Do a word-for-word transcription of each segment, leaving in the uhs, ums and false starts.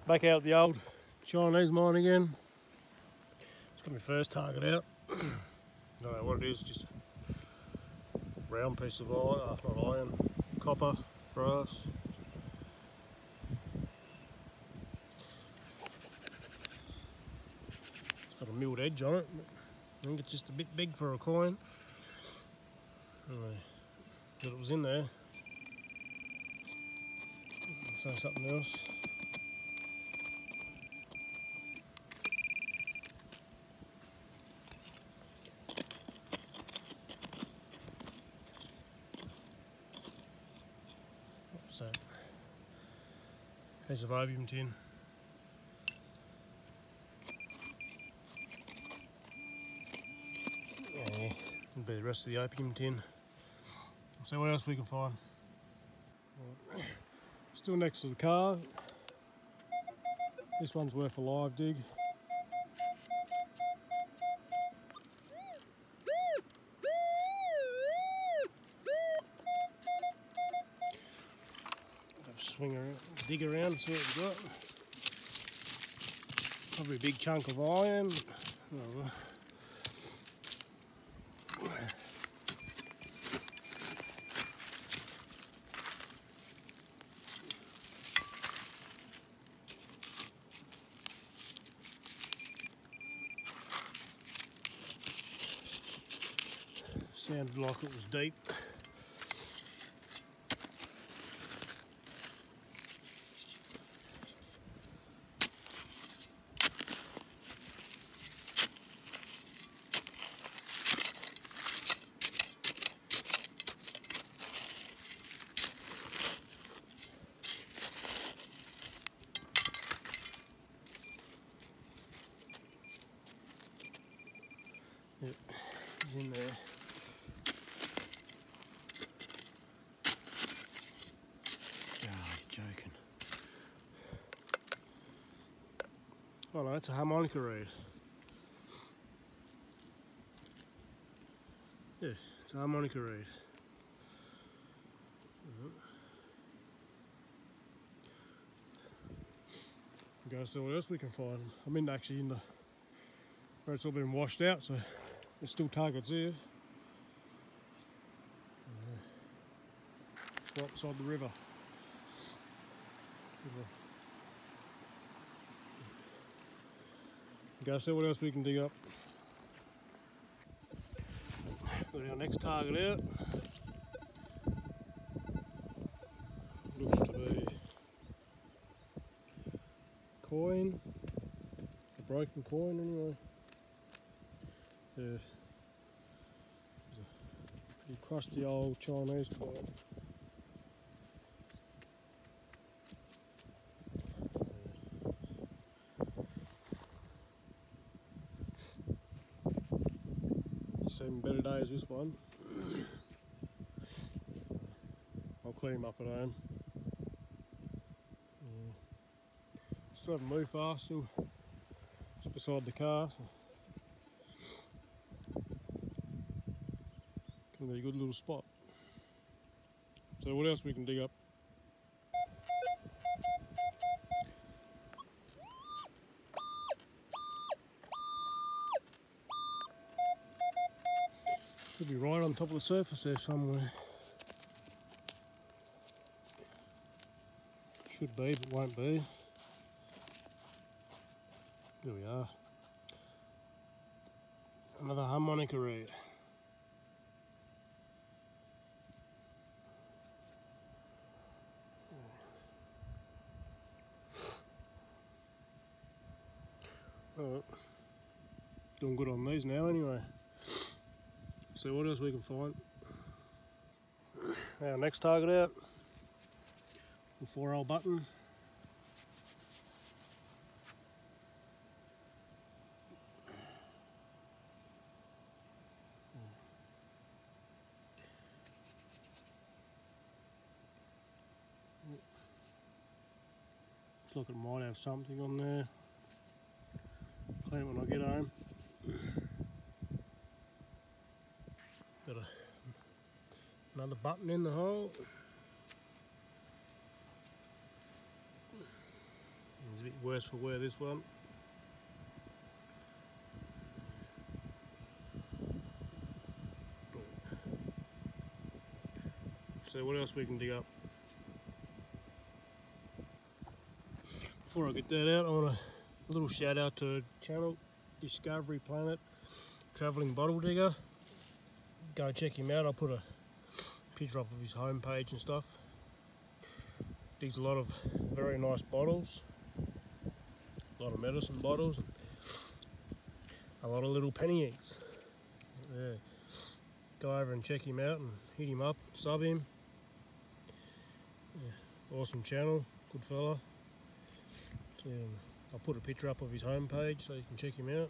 Back out the old Chinese mine again. It's got my first target out. Don't know what it is, just a round piece of iron, uh, not iron, copper, brass. It's got a milled edge on it. I think it's just a bit big for a coin. Anyway, but it was in there. Say something else. What's that? Piece of opium tin. Yeah, it'll be the rest of the opium tin. We'll see what else we can find. Right. Still next to the car. This one's worth a live dig. Swing around, dig around, see what we've got. Probably a big chunk of iron. Oh. Sounded like it was deep. Yep, he's in there. Oh, you're joking. Oh no, it's a harmonica reed. Yeah, it's a harmonica reed. Go see what else we can find. I'm in actually in the where it's all been washed out, so there's still targets here. Uh, it's right beside the river. Go see what else we can dig up. Got our next target out. Looks to be coin, a broken coin anyway. Yeah, it's a pretty crusty old Chinese coin. Seen better days this one. I'll clean him up at home. Yeah. Still haven't moved far, still just beside the car. So can be a good little spot. So what else we can dig up? Should be right on top of the surface there somewhere. Should be, but won't be. There we are. Another harmonica reed. Alright. Doing good on these now anyway. See what else we can find. Our next target out. The four L button. Looks like it might have something on there. Clean it when I get home. Got a, another button in the hole. It's a bit worse for wear, this one. So what else we can dig up? Before I get that out, I want a little shout out to channel Discovery Planet Travelling Bottle Digger. Go check him out. I'll put a picture up of his homepage and stuff. Digs a lot of very nice bottles, a lot of medicine bottles, and a lot of little penny eggs. Yeah. Go over and check him out and hit him up, sub him. Yeah. Awesome channel, good fella. So, um, I'll put a picture up of his homepage so you can check him out.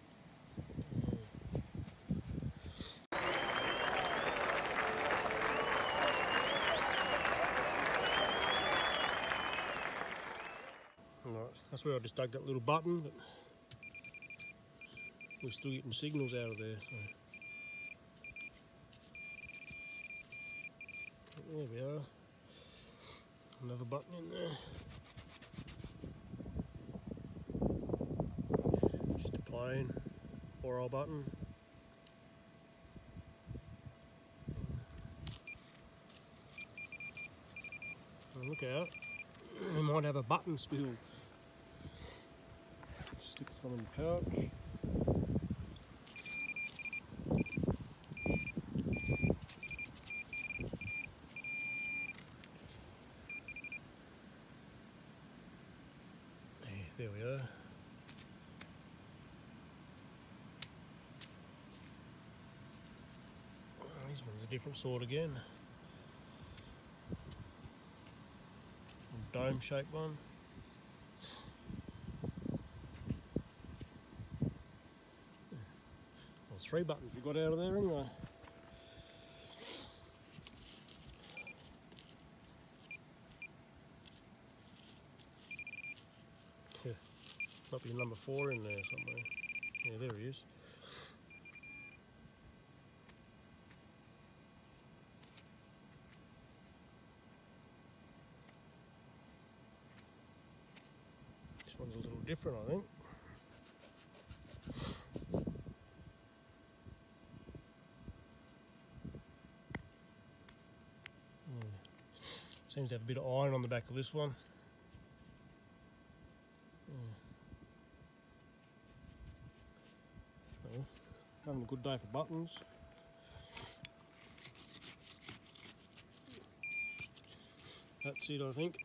Alright, that's where I just dug that little button, but we're still getting signals out of there. So. There we are. Another button in there. Just a plain four hole button. And look out, we might have a button spill. Stick this one in the pouch. There we are. Oh, this one's a different sort again. A dome shaped one. Well, three buttons we got out of there anyway. Yeah. Might be number four in there somewhere. Yeah, there he is. This one's a little different, I think. Hmm. Seems to have a bit of iron on the back of this one. So, having a good day for buttons. That's it, I think.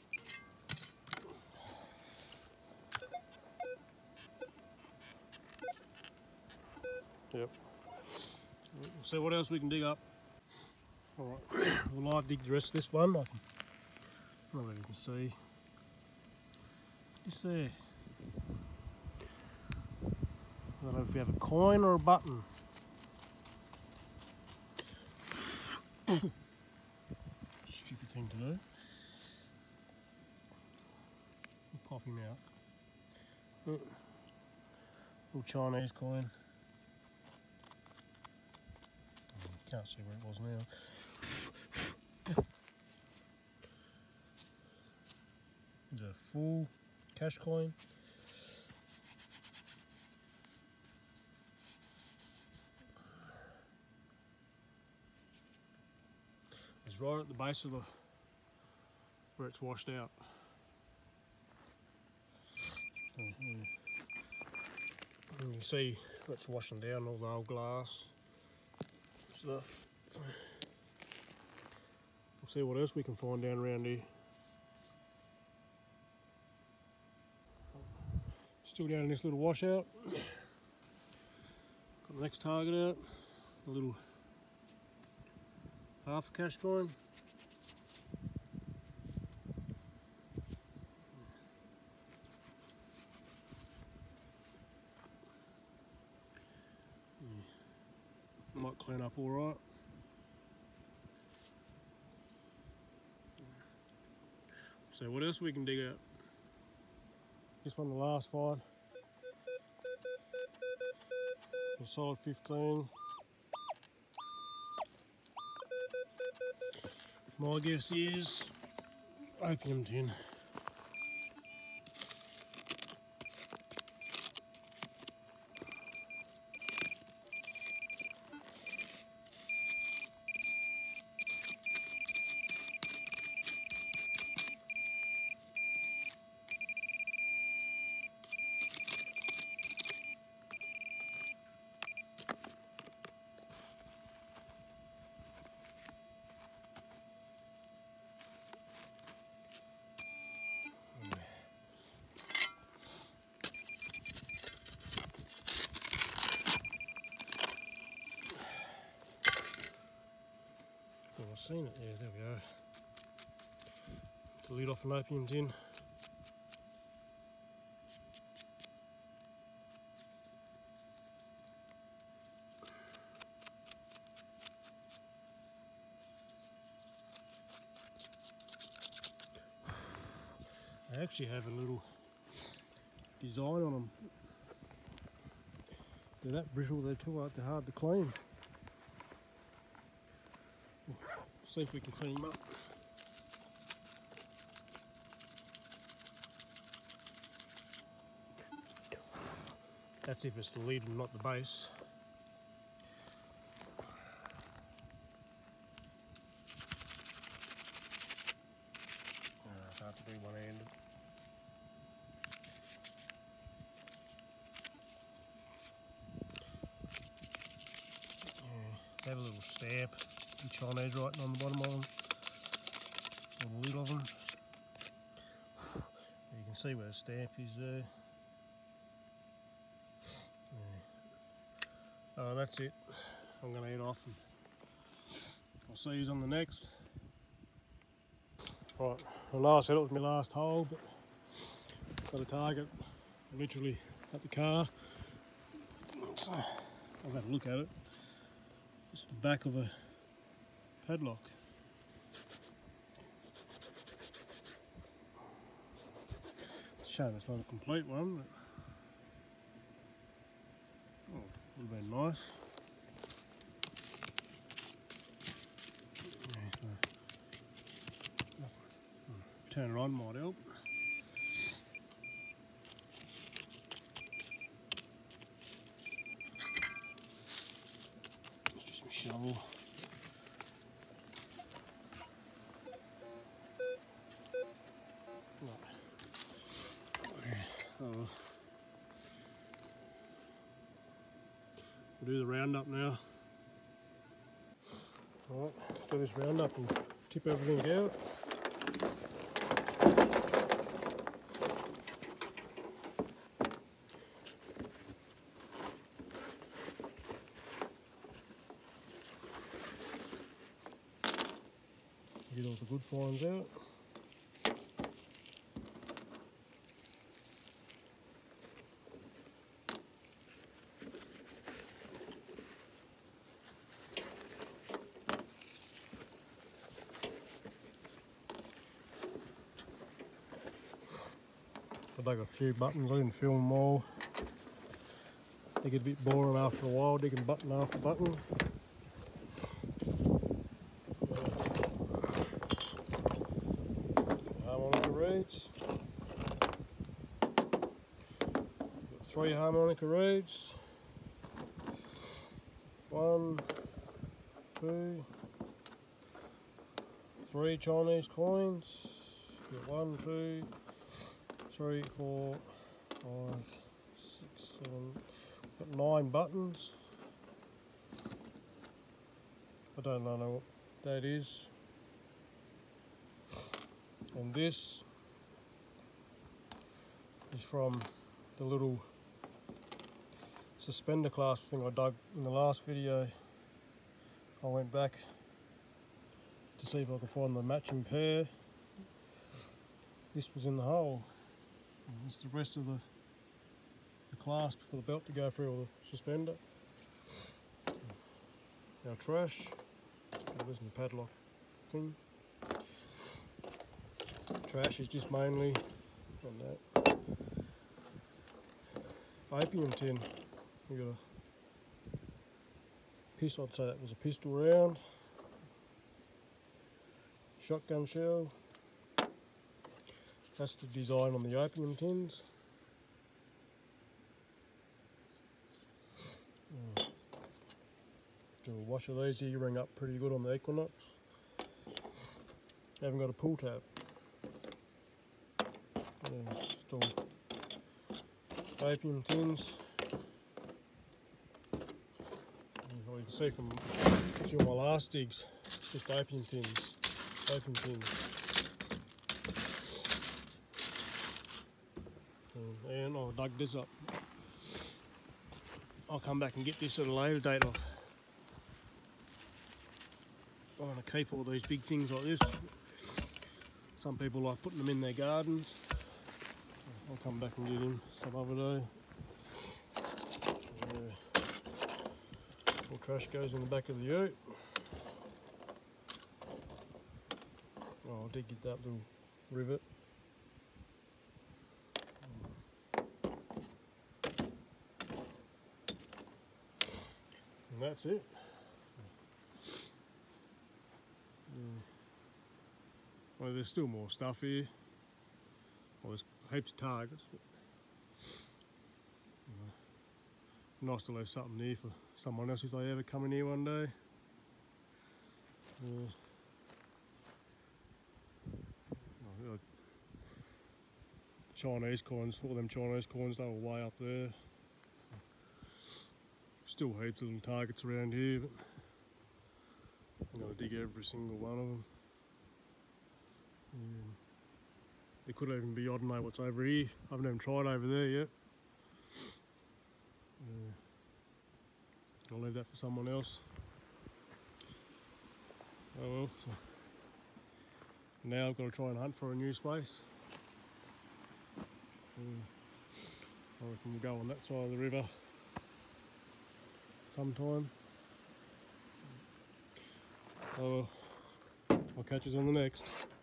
Yep. We'll see what else we can dig up. Alright, we'll live dig the rest of this one. I can, I don't know if you can see. Just there. I don't know if we have a coin or a button. Stupid thing to do. We'll pop him out. Oh, little Chinese coin. Oh, can't see where it was now. It's a full cash coin. It's right at the base of the where it's washed out. And you can see it's washing down all the old glass stuff. So we'll see what else we can find down around here. Still down in this little washout. Got the next target out. A little half a cash coin. Yeah. Might clean up all right. So what else we can dig out? This one, the last five. A solid fifteen. My guess is opium tin. seen it? Yeah, there we go. To lead off an opium tin. They actually have a little design on them. They're that brittle, they're too hard, they're hard to clean. See if we can clean them up. That's if it's the lid and not the base. Oh, it's hard to do one-handed. They have a little stamp, the Chinese writing on the bottom of them, on the lid of them. You can see where the stamp is there. Yeah. Oh, that's it. I'm going to head off and I'll see you on the next. Right, I know I said it was my last hole, but got a target literally at the car. So I've had a look at it. It's the back of a padlock. It's a shame it's not a complete one, but oh, would have been nice. Yeah, so nothing. Turn it on might help. It's just my shovel. Oh. We'll do the roundup now. Alright, let's do this roundup and tip everything out. Get all the good fines out. I dug a few buttons, I didn't film them all. They get a bit boring after a while, digging button after button. Harmonica reeds. Got three harmonica reeds. One, two, three Chinese coins. Got one, two, three, four, five, six, seven, got nine buttons. I don't know what that is. And this is from the little suspender clasp thing I dug in the last video. I went back to see if I could find the matching pair. This was in the hole. It's the rest of the, the clasp for the belt to go through, or the suspender. Our trash. There's the padlock thing. Trash is just mainly on that. Opium tin. We got a pistol. I'd say that was a pistol round. Shotgun shell. That's the design on the opium tins. Mm. Do a wash of these here, you ring up pretty good on the Equinox. Haven't got a pull tab. Yeah, still opium tins. Well, you can see from a few of my last digs, just opium tins, opium tins. And I'll dug this up. I'll come back and get this at a later date. I've I want to keep all these big things like this. Some people like putting them in their gardens. I'll come back and get him some other day. Yeah. All trash goes in the back of the ute. Oh, I did get that little rivet. And that's it. Yeah. Well, there's still more stuff here. Well, there's heaps of targets. But, you know, nice to leave something here for someone else if they ever come in here one day. Yeah. Oh, Chinese coins, all them Chinese coins, they were way up there. Still heaps of little targets around here, but I'm going to dig every single one of them. Yeah. There could even be, I don't know what's over here. I haven't even tried over there yet. Yeah. I'll leave that for someone else. Oh well, so now I've got to try and hunt for a new space. Yeah. I reckon we'll go on that side of the river sometime. Oh well, I'll catch us on the next.